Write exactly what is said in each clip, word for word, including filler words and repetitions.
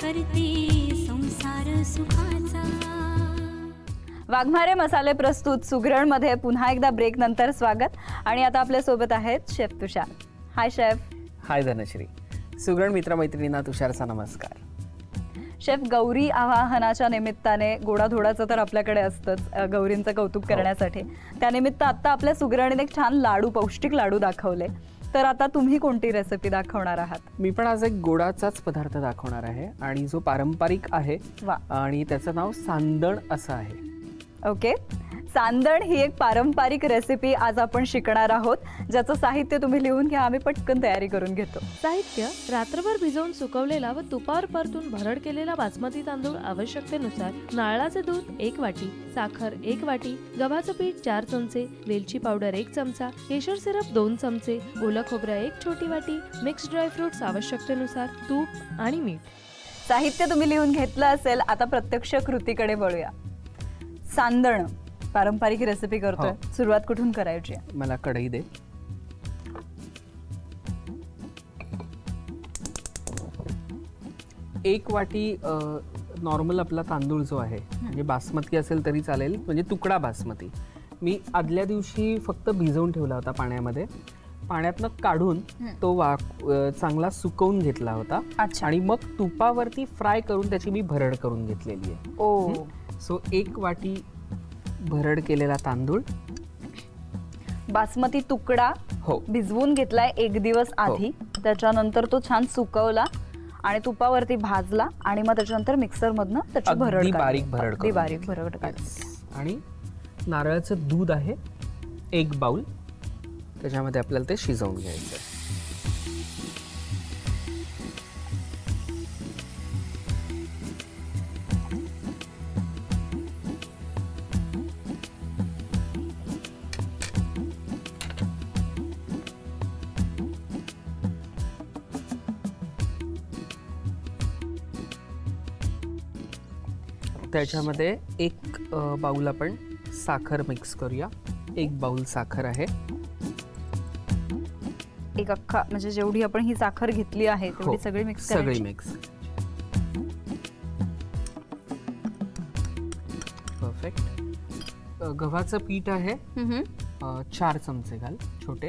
करते संसार सुखाचा। वाघमारे मसाले प्रस्तुत सुगरण मध्ये पुन्हा एकदा ब्रेक नंतर स्वागत। आणि आता आपल्या सोबत आहेत chef Tushar. Hi chef. Hi Dhanashree. सुगरण मित्र मैत्रिणींना तुषारचा नमस्कार। शेफ, गौरी आवाहनाच्या निमित्ताने गोडाधोडाचं तर आपल्याकडे असतंच, गौरींचं कौतुक करण्यासाठी। त्यानिमित्त आता आपल्या सुगरणीने एक छान लाडू, पौष्टिक लाडू दाखवले, तर आता तुम्ही कोणती रेसिपी दाखवणार आहात? मी पण आज एक गोडाचाच पदार्थ दाखवणार आहे आणि जो पारंपरिक आहे आणि त्याचं नाव सांदण असं आहे। ओके, सांदण ही एक पारंपरिक रेसिपी आज आपण शिकणार आहोत, ज्याचं साहित्य तुम्ही लिहून घ्या, आम्ही पटकन तयारी करून घेतो। साहित्य: रात्रभर भिजवून सुकवलेला व तुपावर परतून भरड केलेला बासमती तांदूळ आवश्यकतेनुसार, नारळाचे दूध एक वाटी, साखर एक वाटी, गव्हाचं पीठ चार चमचे, वेलची पावडर एक चमचा, केशर सिरप दोन चमचे, ओलं खोबरं एक छोटी वाटी, मिक्स ड्रायफ्रुट्स आवश्यकतेनुसार, तूप आणि मीठ। साहित्य तुम्ही लिहून घेतलं असेल, आता प्रत्यक्ष कृतीकडे वळूया। सांदण पारंपरिक रेसिपी करतोय, सुरुवात कुठून करायची? मला कढई दे। एक वाटी नॉर्मल आपला तांदूळ जो आहे, म्हणजे बासमती असेल तरी चालेल, म्हणजे तुकडा बासमती मी आदल्या दिवशी फक्त भिजवून ठेवला होता पाण्यामध्ये। पाण्यातनं काढून तो वा चांगला सुकवून घेतला होता आणि मग तुपावरती फ्राय करून त्याची मी भरड करून घेतलेली आहे। ओ, सो एक वाटी भरड केलेला तांदूळ, बासमती तुकडा हो भिजवून घेतलाय एक दिवस आधी, त्याच्यानंतर तो छान सुकवला आणि तुपावरती भाजला आणि मग त्याच्यानंतर मिक्सर मधनं त्याची भरड बारीक भरड काढली, बारीक भरड काढली। आणि नारळाचं दूध आहे एक बाउल, त्याच्यामध्ये आपल्याला ते शिजवून घ्यायचं। त्याच्यामध्ये एक बाउल आपण साखर मिक्स करूया। एक बाउल साखर आहे, एक अख्खा, म्हणजे जेवढी आपण ही साखर घेतली आहे तेवढी सगळी मिक्स करायची। सगळी मिक्स, परफेक्ट। गव्हाचं पीठ आहे चार चमचे घाल, छोटे।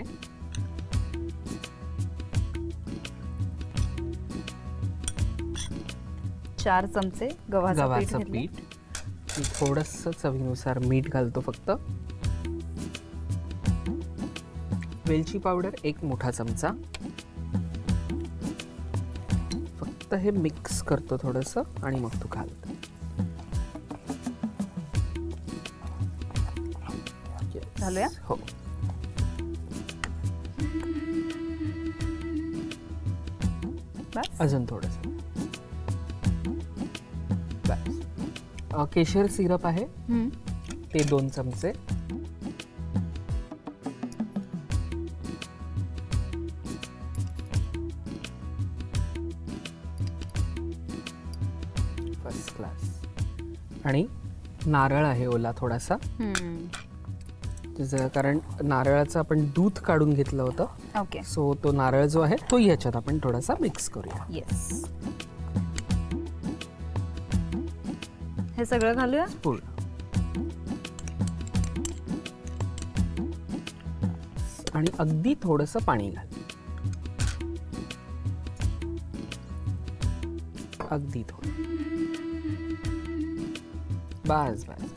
चार चमचे गव्हाचं पीठ, थोडंसं चवीनुसार मीठ घालतो फक्त। वेलची पावडर एक मोठा चमचा, फक्त हे मिक्स करतो थोडंसं आणि मग तू घालतो। घालूया? हो। बस, अजून थोडंसं बस। केशर सिरप आहे ते दोन चमचे, फर्स्ट क्लास। आणि नारळ आहे ओला थोडासा, कारण नारळाचं आपण दूध काढून घेतलं होतं। ओके, सो तो नारळ जो आहे तो ह्याच्यात आपण थोडासा मिक्स करूया। येस, हे सगळं घालूया पूर्ण। आणि अगदी थोडंसं पाणी घाल, अगदी थोडं, बस बस।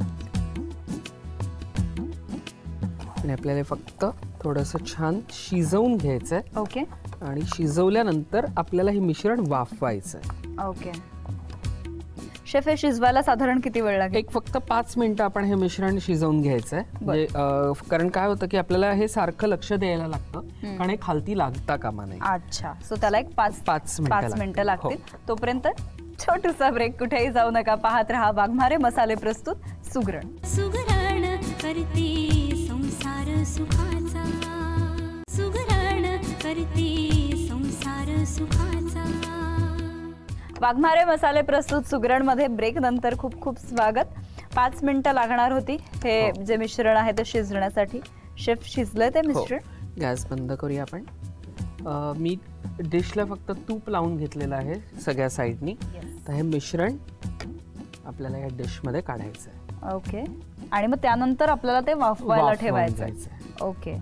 आणि आपल्याला फक्त थोडंसं छान शिजवून घ्यायचंय। ओके, आणि शिजवल्यानंतर आपल्याला हे मिश्रण वाफवायचंय। ओके शेफ, हे शिजवायला साधारण किती वेळ लागेल? एक फक्त पाच मिनिटं आपण हे मिश्रण शिजवून घ्यायचंय, म्हणजे कारण काय होतं की आपल्याला हे सारखं लक्ष द्यायला लागतं, कारण हे खालती लागता कामा नये। अच्छा, सो त्याला एक पाच पाच पाच मिनिटं लागतील। तोपर्यंत छोटूसा ब्रेक, कुठेही जाऊ नका, पाहत रहा वाघमारे मसाले प्रस्तुत सुगरण। सुगरण करते संसार सुखाचा, सुगरण करते संसार सुखाचा। वाघमारे मसाले प्रस्तुत सुगरण मध्ये ब्रेक नंतर खूप खूप स्वागत। पाच मिनिटं लागणार होती हे जे मिश्रण आहे ते शिजण्यासाठी। शेफ, शिजलंय ते मिश्रण? गॅस बंद करूया आपण। मी डिशला फक्त तूप लावून घेतलेलं आहे सगळ्या साईडनी. तर हे मिश्रण आपल्याला या डिशमध्ये काढायचं आहे. ओके. आणि मग त्यानंतर आपल्याला ते वाफवायला वाफवून ठेवायचं. घ्यायचं. ओके.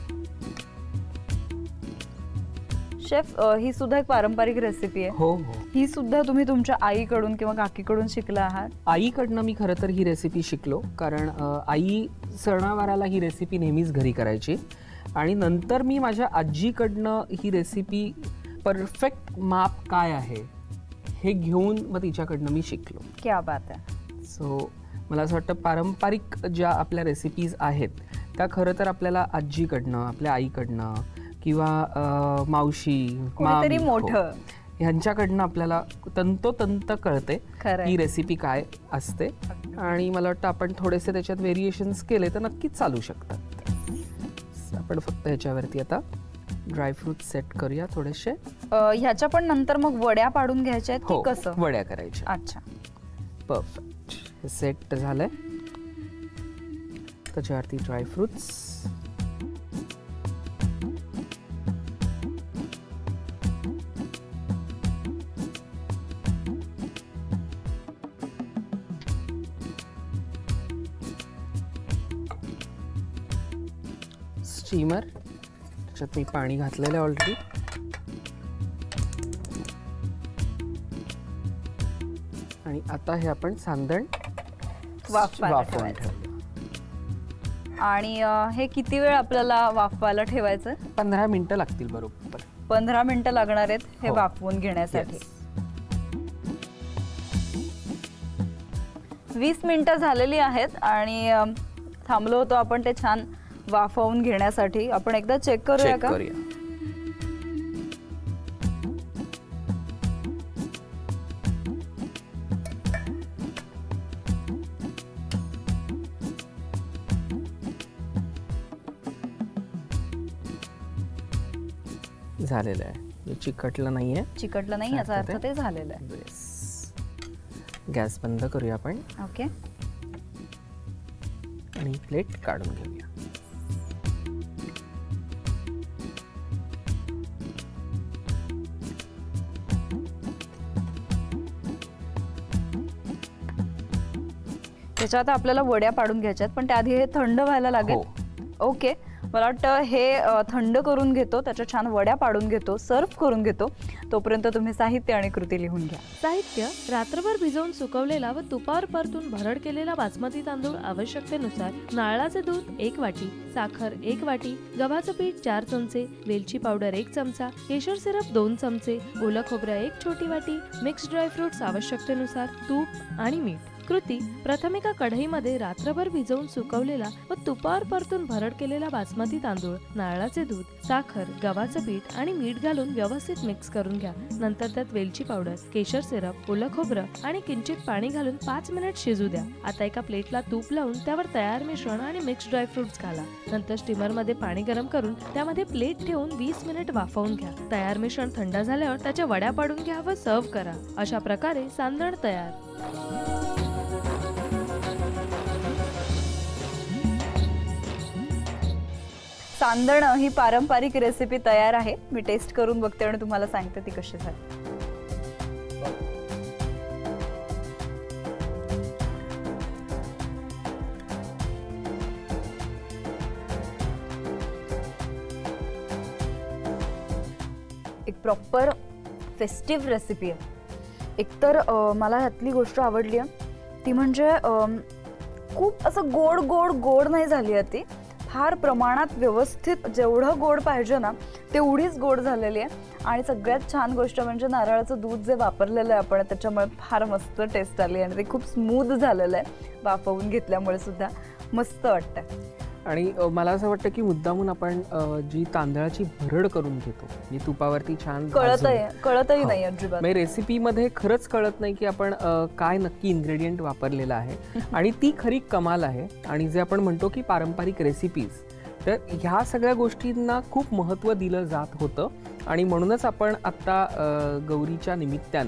शेफ, ही सुद्धा एक पारंपरिक रेसिपी आहे. हो हो. ही सुद्धा तुम्ही तुमच्या आईकडून किंवा काकीकडून शिकला आहात? आईकडनं मी खरं तर ही रेसिपी शिकलो, कारण अ, आई सणावाराला ही रेसिपी नेहमीच घरी करायची. आणि नंतर मी माझ्या आजीकडनं ही रेसिपी परफेक्ट माप काय आहे हे घेऊन मग तिच्याकडनं मी शिकलो. क्या बात आहे. सो मला असं वाटतं पारंपरिक ज्या आपल्या रेसिपीज आहेत त्या खरं तर आपल्याला आजीकडनं, आपल्या आईकडनं किंवा अ, मावशी, कोणीतरी मामी, मोठं हो, ह्यांच्याकडनं आपल्याला तंतोतंत कळते खरंय. ही रेसिपी काय असते. आणि मला वाटतं आपण थोडेसे त्याच्यात व्हेरिएशन्स केले तर नक्कीच चालू शकतात. आपण फक्त ह्याच्यावरती आता ड्रायफ्रूट सेट करूया थोडेसे. अ, ह्याच्या पण नंतर मग वड्या पाडून घ्यायच्या आहेत हो, की कसं? वड्या करायच्या. अच्छा. परफेक्ट. हे सेट झालंय. त्याच्यावरती ड्रायफ्रुट्स. स्टीमर, त्याच्यात मी पाणी घातलेलं आहे ऑलरेडी. आणि आता हे आपण सांदण वाफवायला वाफवून ठेवायचं. ठेवूया. आणि अ, हे किती वेळ आपल्याला वाफवायला ठेवायचं? पंधरा मिनिटं लागतील बरोबर. पंधरा मिनिटं लागणार आहेत हे हो. वाफवून घेण्यासाठी. Yes. वीस मिनिटं झालेली आहेत आणि अ, थांबलो होतो आपण ते छान वाफवून घेण्यासाठी. आपण एकदा चेक करूया चेक का? करूया. झालेलं आहे. हे चिकटलं नाहीये. चिकटलं नाही याचा अर्थ चालतं ते झालेलं आहे. Yes. गॅस बंद करूया आपण ओके. आणि प्लेट काढून घेऊया. त्याच्यात आपल्याला वड्या पाडून घ्यायच्यात, पण त्याआधी हे थंड व्हायला लागेल. हो. ओके. मला वाटतं हे अ, थंड करून घेतो, त्याच्या छान वड्या पाडून घेतो, सर्व करून घेतो. तोपर्यंत तुम्ही साहित्य आणि कृती लिहून घ्या. साहित्य: रात्रभर भिजवून सुकवलेला व तुपावर परतून भरड केलेला बासमती तांदूळ आवश्यकतेनुसार, नारळाचे दूध एक वाटी, साखर एक वाटी, गव्हाचं पीठ चार चमचे, वेलची पावडर एक चमचा, केशर सिरप दोन चमचे, ओलं खोबरं एक छोटी वाटी, मिक्स ड्रायफ्रुट्स आवश्यकतेनुसार, तूप आणि मीठ. कृती: प्रथम एका कढईमध्ये रात्रभर भिजवून सुकवलेला व तुपावर परतून भरड केलेला बासमती तांदूळ, नारळाचे दूध, साखर, गव्हाचं पीठ आणि मीठ घालून व्यवस्थित मिक्स करून घ्या. नंतर त्यात वेलची पावडर, केशर सिरप, ओलं खोबरं आणि किंचित पाणी घालून पाच मिनिट शिजू द्या. आता एका प्लेटला तूप लावून त्यावर तयार मिश्रण आणि मिक्स ड्रायफ्रुट्स घाला. नंतर स्टीमर मध्ये पाणी गरम करून त्यामध्ये प्लेट ठेवून वीस मिनिट वाफवून घ्या. तयार मिश्रण थंड झाल्यावर त्याच्या वड्या पाडून घ्या व सर्व्ह करा. अशा प्रकारे सांदण तयार. सांदण ही पारंपरिक रेसिपी तयार आहे. मी टेस्ट करून बघते आणि तुम्हाला सांगते ती कशी झाली. एक प्रॉपर फेस्टिव्ह रेसिपी आहे. एकतर अ, मला ह्यातली गोष्ट आवडली आहे ती म्हणजे अ, खूप असं गोड गोड गोड नाही झाली आहे ती. फार प्रमाणात व्यवस्थित जेवढं गोड पाहिजे ना तेवढीच गोड झालेली आहे. आणि सगळ्यात छान गोष्ट म्हणजे नारळाचं दूध जे वापरलेलं आहे आपण त्याच्यामुळे फार मस्त टेस्ट आली आणि ते खूप स्मूथ झालेलं आहे. वाफवून घेतल्यामुळे सुद्धा मस्त वाटतं. आणि अ, मला असं वाटतं की मुद्दामून आपण अ, जी तांदळाची भरड करून घेतो जी तुपावरती छान कळतही कळतही हो. नाही अजिबात. म्हणजे रेसिपीमध्ये खरंच कळत नाही की आपण अ, काय नक्की इन्ग्रेडियंट वापरलेलं आहे. आणि ती खरी कमाल आहे. आणि जे आपण म्हणतो की पारंपरिक रेसिपीज, तर ह्या सगळ्या गोष्टींना खूप महत्त्व दिलं जात होतं. आणि म्हणूनच आपण आत्ता अ, गौरीच्या निमित्ताने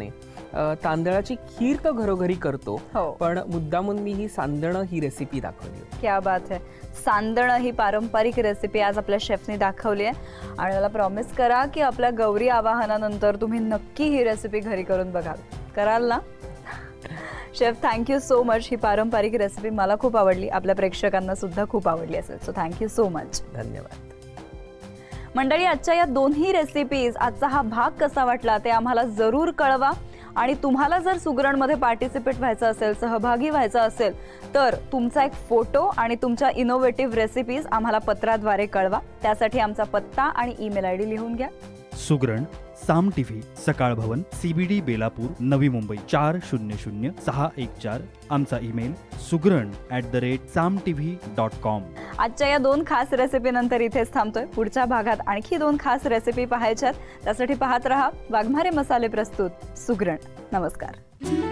अ, तांदळाची खीर तर घरोघरी करतो, हो. पण मुद्दामून मी ही सांदणं ही रेसिपी दाखवली होती. क्या बात आहे. सांदणं ही पारंपरिक रेसिपी आज आपल्या शेफने दाखवली आहे आणि मला प्रॉमिस करा की आपल्या गौरी आवाहनानंतर तुम्ही नक्की ही रेसिपी घरी करून बघाल. कराल ना? Chef, thank you so much. ही पारंपरिक रेसिपी मला खूप आवडली, आपल्या प्रेक्षकांना सुद्धा खूप आवडली असेल. So thank you so much. धन्यवाद. मंडळी, आजच्या या दोन्ही रेसिपीज, आजचा हा भाग कसा वाटला ते आम्हाला जरूर कळवा. आणि तुम्हाला जर सुगरणमध्ये पार्टिसिपेट व्हायचं असेल, सहभागी व्हायचं असेल, तर तुमचा एक फोटो आणि तुमच्या इनोव्हेटिव्ह रेसिपीज आम्हाला पत्राद्वारे कळवा. त्यासाठी आमचा पत्ता आणि ईमेल आय डी लिहून घ्या. सुगरण, साम टीव्ही, सकाळ भवन, सीबीडी बेलापूर, नवी मुंबई चार शून्य शून्य सहा एक चार. आमचा email Sugaran at the rate Saam TV dot com. आजच्या या दोन खास रेसिपी नंतर इथेच थांबतोय. पुढच्या भागात आणखी दोन खास रेसिपी पाहायच्यात. त्यासाठी पाहत रहा वाघमारे मसाले प्रस्तुत सुगरण. नमस्कार.